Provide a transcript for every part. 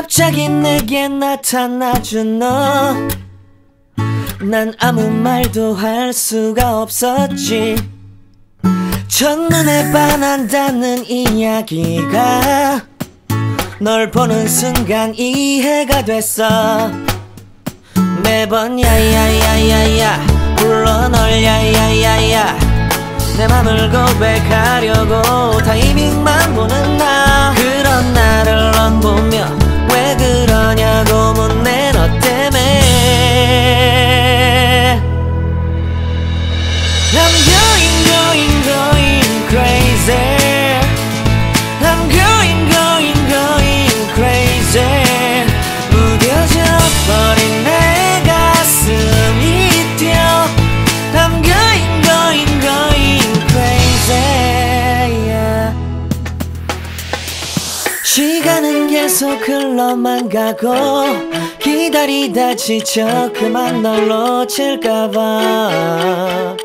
갑자기 내게 나타나준 너, 난 아무 말도 할 수가 없었지. 첫눈에 반한다는 이야기가 널 보는 순간 이해가 됐어. 매번 야야야야야 불러 널 야야야야, 내 맘을 고백하려고 타이밍만 보는 나. 그런 나를 넌 보며 왜 그러냐고 묻네. 너 때문에 I'm going going going crazy. I'm going going going crazy. 무뎌져 버린 내 가슴이 뛰어. I'm going going going crazy, yeah. 시간은 계속 흘러만 가고 기다리다 지쳐 그만 널 놓칠까봐.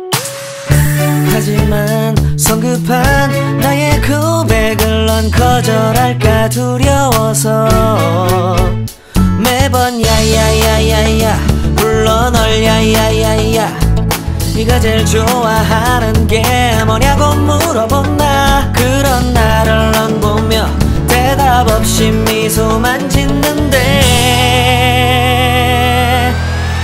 하지만 성급한 나의 고백을 넌 거절할까 두려워서 매번 야야야야야 불러 널 야야야야. 네가 제일 좋아하는 게 뭐냐고 물어본 나. 그런 나를 넌 보며 대답 없이 미소만 짓는데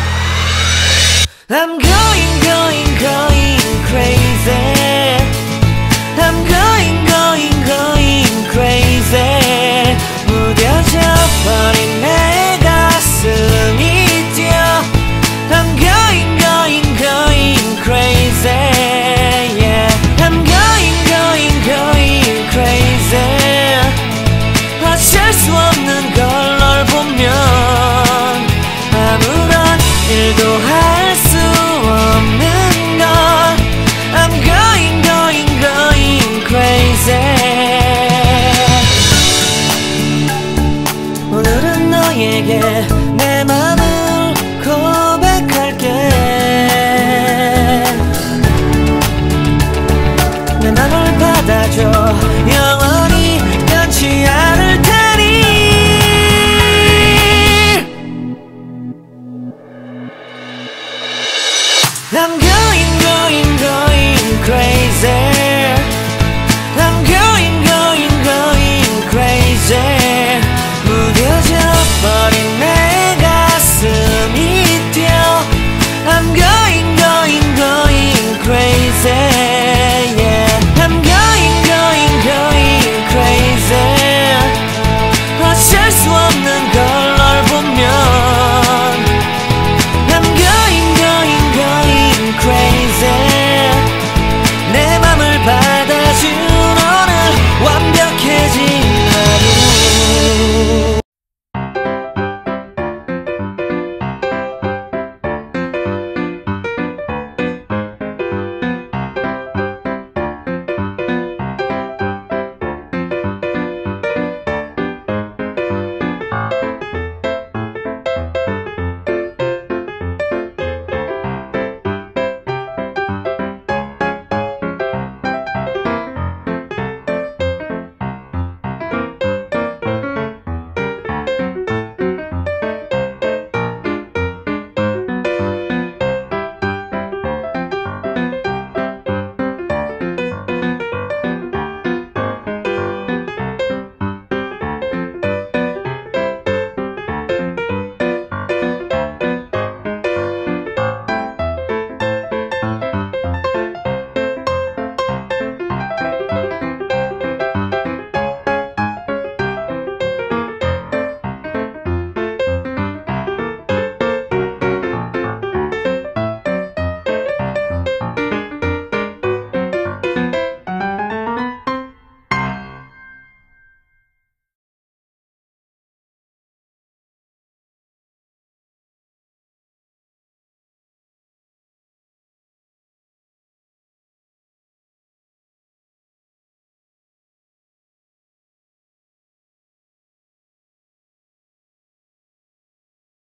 I'm going going going crazy. I'm going going going crazy. 무뎌져 버린 내 가슴이 뛰어. I'm going going going crazy, yeah. I'm going going going crazy. 어쩔 수 없는 걸 널 보면 아무런 일도 할 수 없는 걸. I'm going going going crazy. 오늘은 너에게 내 맘을 고백할게. 내 맘을 받아줘.